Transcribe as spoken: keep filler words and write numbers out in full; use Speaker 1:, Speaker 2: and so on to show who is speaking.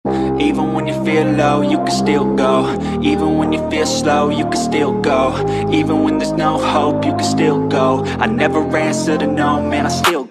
Speaker 1: Even when you feel low, you can still go. Even when you feel slow, you can still go. Even when there's no hope, you can still go. I never answer to no, man, I still